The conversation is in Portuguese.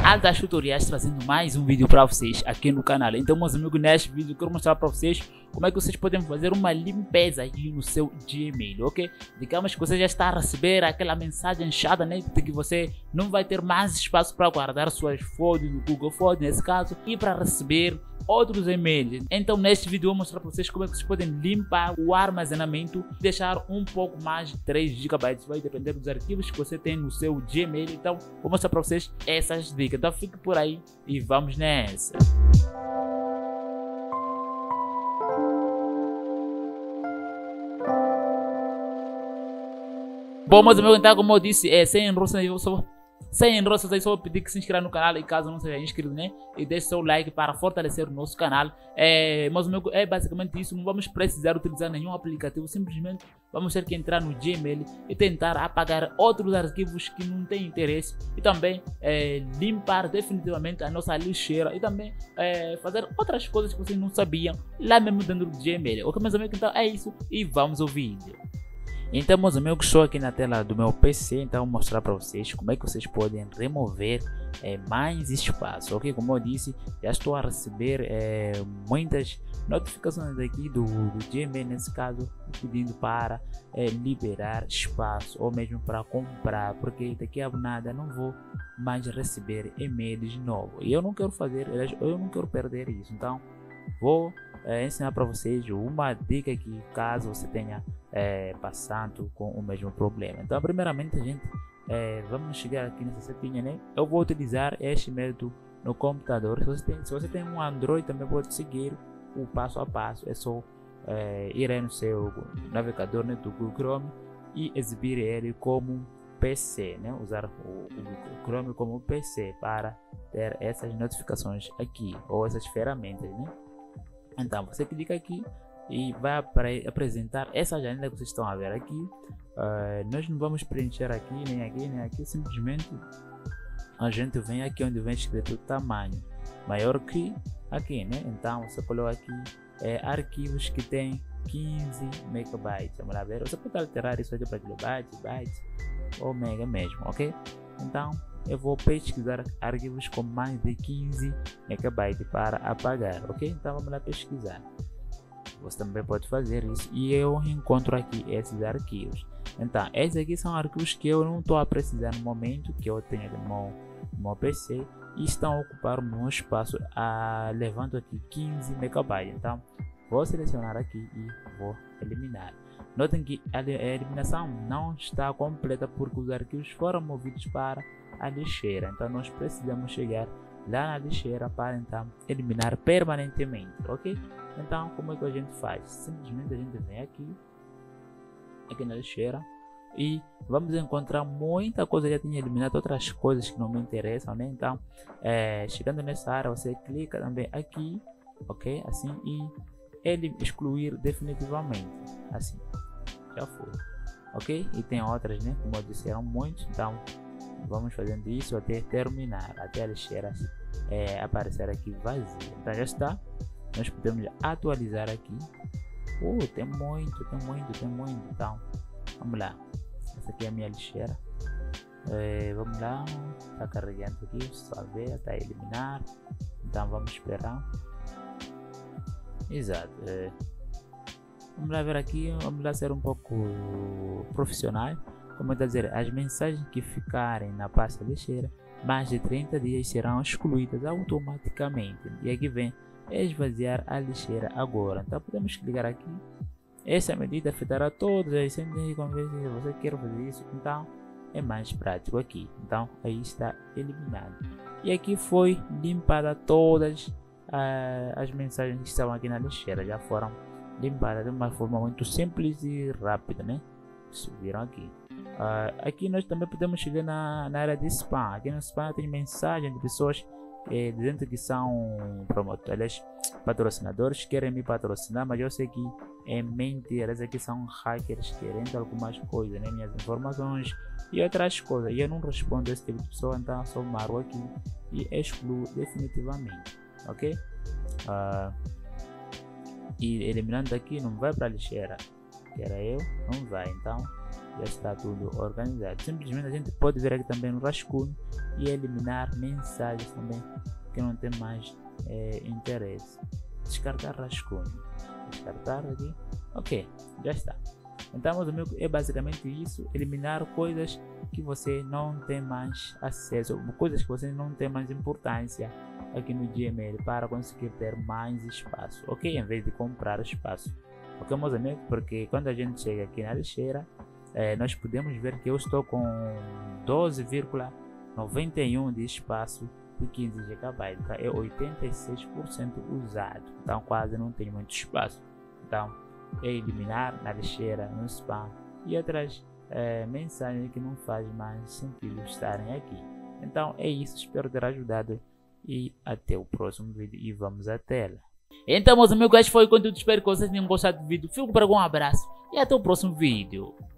Altas Tutoriais, trazendo mais um vídeo para vocês aqui no canal. Então, meus amigos, neste vídeo eu quero mostrar para vocês como é que vocês podem fazer uma limpeza aí no seu Gmail, ok? Digamos que você já está a receber aquela mensagem chata, né, de que você não vai ter mais espaço para guardar suas fotos no Google Fotos, nesse caso, e para receber outros e-mails. Então, neste vídeo eu vou mostrar para vocês como é que vocês podem limpar o armazenamento, deixar um pouco mais de 3 GB, vai depender dos arquivos que você tem no seu Gmail. Então, vou mostrar para vocês essas dicas. Então, fique por aí e vamos nessa. Bom, meus amigos, então, como eu disse, sem enroscos, aí só vou pedir que se inscreva no canal e caso não seja inscrito, né? E deixe seu like para fortalecer o nosso canal. Meus amigos, é basicamente isso. Não vamos precisar utilizar nenhum aplicativo, simplesmente vamos ter que entrar no Gmail e tentar apagar outros arquivos que não têm interesse. E também limpar definitivamente a nossa lixeira. E também fazer outras coisas que vocês não sabiam lá mesmo dentro do Gmail. Ok, meus amigos, então é isso e vamos ao vídeo. Então, meus amigos, estou aqui na tela do meu PC, então vou mostrar para vocês como é que vocês podem remover mais espaço, ok? Como eu disse, já estou a receber muitas notificações aqui do Gmail, nesse caso, pedindo para liberar espaço ou mesmo para comprar, porque daqui a nada não vou mais receber e-mails novos e eu não quero perder isso. Então, vou ensinar para vocês uma dica que caso você tenha passando com o mesmo problema. Então, primeiramente, a gente vamos chegar aqui nessa setinha, né? Eu vou utilizar este método no computador. Se você tem um Android, também pode seguir o passo a passo. É só ir aí no seu navegador, né, do Google Chrome e exibir ele como PC, né? Usar o Google Chrome como PC para ter essas notificações aqui ou essas ferramentas, né? Então, você clica aqui e vai apresentar essa janela que vocês estão a ver aqui. Nós não vamos preencher aqui, nem aqui, nem aqui. Simplesmente a gente vem aqui onde vem escrito tamanho maior que aqui, né? Então, você coloca aqui arquivos que tem 15 MB. Vamos lá ver. Você pode alterar isso aqui para kilobyte, byte ou mega mesmo, ok? Então, eu vou pesquisar arquivos com mais de 15 MB para apagar, ok? Então vamos lá pesquisar. Você também pode fazer isso e eu encontro aqui esses arquivos. Então, esses aqui são arquivos que eu não estou a precisar no momento, que eu tenho no meu PC e estão a ocupar o meu espaço, levando aqui 15 MB. Então, vou selecionar aqui e vou eliminar. Notem que a eliminação não está completa porque os arquivos foram movidos para a lixeira. Então, nós precisamos chegar lá na lixeira para então eliminar permanentemente, ok? Então, como é que a gente faz? Simplesmente a gente vem aqui na lixeira e vamos encontrar muita coisa. Já tinha eliminado outras coisas que não me interessam, né? Então, chegando nessa área, você clica também aqui, ok? Assim, e ele excluir definitivamente, assim, já foi, ok? E tem outras, né? Como eu disse, eram muitos, então vamos fazendo isso até terminar, até a lixeira aparecer aqui vazia. Então já está. Nós podemos atualizar aqui. Tem muito. Então vamos lá. Essa aqui é a minha lixeira. Vamos lá. Está carregando aqui. Só ver até eliminar. Então vamos esperar. Exato. Vamos lá ver aqui. Vamos lá ser um pouco profissional. Como eu estou a dizer, as mensagens que ficarem na pasta lixeira mais de 30 dias serão excluídas automaticamente. E aqui vem esvaziar a lixeira agora. Então podemos clicar aqui. Essa medida afetará todos as centenas de conversas se você quer fazer isso. Então é mais prático aqui. Então aí está eliminado. E aqui foi limpada todas as mensagens que estavam aqui na lixeira. Já foram limpadas de uma forma muito simples e rápida, né? Vocês viram aqui. Aqui nós também podemos chegar na área de spam. Aqui no spam tem mensagem de pessoas dizendo que são promotores, patrocinadores, querem me patrocinar, mas eu sei que é mentira. Esses aqui são hackers querendo algumas coisas, né? Minhas informações e outras coisas. E eu não respondo a esse tipo de pessoa, então só marco aqui e excluo definitivamente, ok? E eliminando daqui não vai para a lixeira, que era eu, não vai. Então já está tudo organizado. Simplesmente a gente pode vir aqui também no rascunho e eliminar mensagens também que não tem mais interesse. Descartar rascunho, descartar aqui, ok, já está. Então, meus amigos, é basicamente isso: eliminar coisas que você não tem mais acesso, coisas que você não tem mais importância aqui no Gmail, para conseguir ter mais espaço, ok? Em vez de comprar espaço, ok, meus amigos? Porque quando a gente chega aqui na lixeira, nós podemos ver que eu estou com 12,91 de espaço de 15 GB, tá? É 86% usado, então quase não tem muito espaço. Então é eliminar na lixeira, no spam e outras mensagens que não faz mais sentido estarem aqui. Então é isso, espero ter ajudado e até o próximo vídeo e vamos à tela. Então, meus amigos, este foi o conteúdo, espero que vocês tenham gostado do vídeo. Fico para um abraço e até o próximo vídeo.